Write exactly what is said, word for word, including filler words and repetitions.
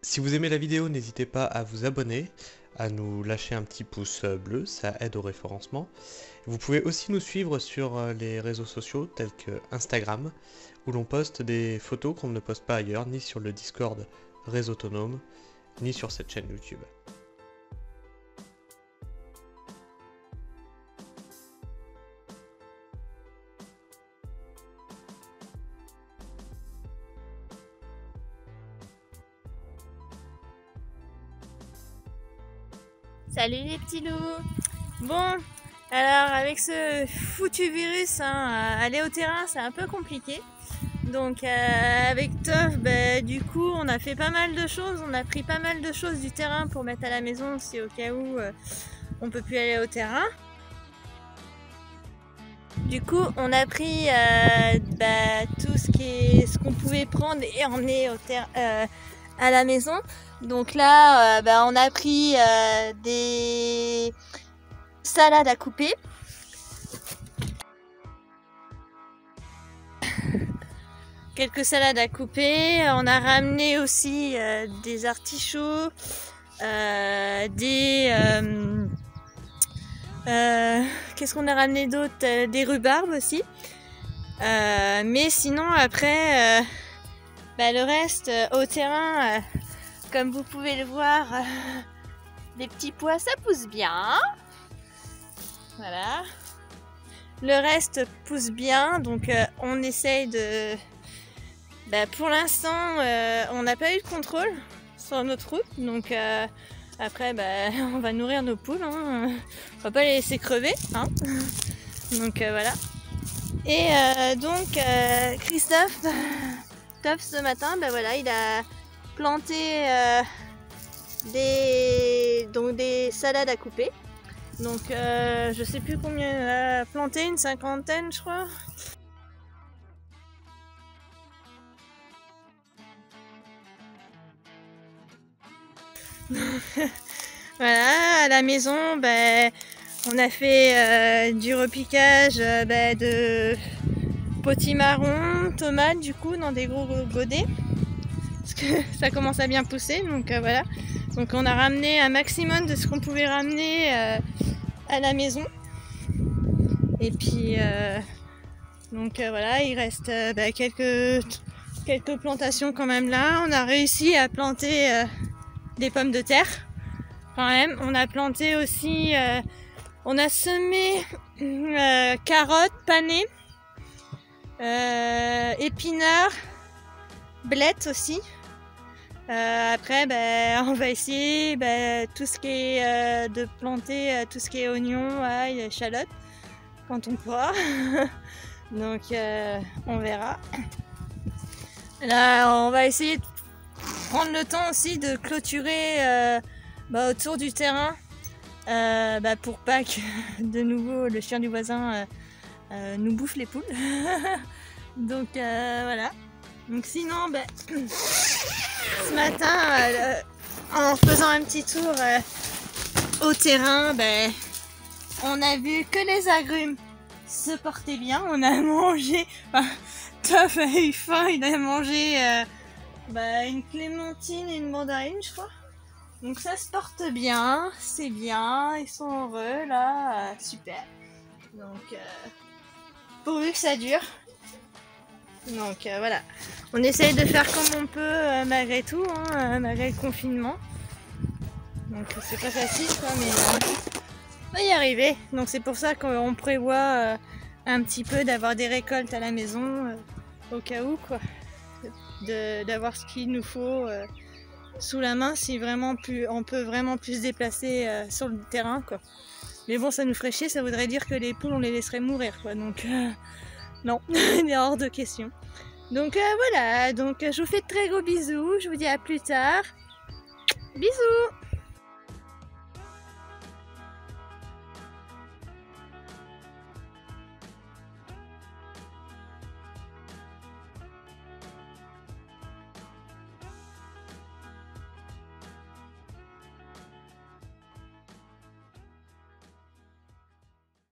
Si vous aimez la vidéo, n'hésitez pas à vous abonner, à nous lâcher un petit pouce bleu, ça aide au référencement. Vous pouvez aussi nous suivre sur les réseaux sociaux tels que Instagram, où l'on poste des photos qu'on ne poste pas ailleurs, ni sur le Discord Réseau Autonome, ni sur cette chaîne YouTube. Salut les petits loups. Bon, alors avec ce foutu virus, hein, aller au terrain c'est un peu compliqué. Donc euh, avec Toff, bah, du coup on a fait pas mal de choses, on a pris pas mal de choses du terrain pour mettre à la maison si au cas où euh, on peut plus aller au terrain. Du coup on a pris euh, bah, tout ce qui est, ce qu'on pouvait prendre et emmener au terrain. Euh, à la maison. Donc là euh, bah, on a pris euh, des salades à couper, quelques salades à couper, on a ramené aussi euh, des artichauts, euh, des euh, euh, qu'est-ce qu'on a ramené d'autre, euh, des rhubarbes aussi, euh, mais sinon après euh, bah, le reste euh, au terrain, euh, comme vous pouvez le voir, euh, les petits pois ça pousse bien. Voilà. Le reste pousse bien, donc euh, on essaye de... Bah, pour l'instant, euh, on n'a pas eu de contrôle sur notre route, donc euh, après bah, on va nourrir nos poules, hein. On va pas les laisser crever, hein. Donc euh, voilà. Et euh, donc euh, Christophe, Top ce matin, bah, voilà, il a planté euh, des, donc des salades à couper. Donc euh, je sais plus combien il a planté, une cinquantaine je crois. Voilà, à la maison, ben, on a fait euh, du repiquage euh, ben, de potimarron, tomates du coup dans des gros godets. Parce que ça commence à bien pousser, donc euh, voilà. Donc on a ramené un maximum de ce qu'on pouvait ramener euh, à la maison. Et puis euh, donc euh, voilà, il reste euh, bah, quelques, quelques plantations quand même là. On a réussi à planter euh, des pommes de terre quand même. On a planté aussi, euh, on a semé euh, carottes panées, euh, épinards, blettes aussi. Euh, après, bah, on va essayer bah, tout ce qui est euh, de planter euh, tout ce qui est oignons, ail, échalotes quand on pourra. Donc euh, on verra. Là, on va essayer de prendre le temps aussi de clôturer euh, bah, autour du terrain euh, bah, pour pas que de nouveau le chien du voisin euh, euh, nous bouffe les poules. Donc euh, voilà. Donc sinon, bah, ce matin, euh, en faisant un petit tour euh, au terrain, bah, on a vu que les agrumes se portaient bien. On a mangé, enfin, Toff a eu faim, il a mangé euh, bah, une clémentine et une mandarine, je crois. Donc ça se porte bien, c'est bien, ils sont heureux là, euh, super. Donc euh, pourvu que ça dure. Donc euh, voilà, on essaye de faire comme on peut euh, malgré tout, hein, euh, malgré le confinement. Donc c'est pas facile quoi, mais euh, on va y arriver. Donc c'est pour ça qu'on prévoit euh, un petit peu d'avoir des récoltes à la maison, euh, au cas où quoi. D'avoir ce qu'il nous faut euh, sous la main si vraiment plus, on peut vraiment plus se déplacer euh, sur le terrain quoi. Mais bon, ça nous ferait chier, ça voudrait dire que les poules on les laisserait mourir quoi. Donc euh, non, il est hors de question. Donc euh, voilà, donc je vous fais de très gros bisous, je vous dis à plus tard. Bisous!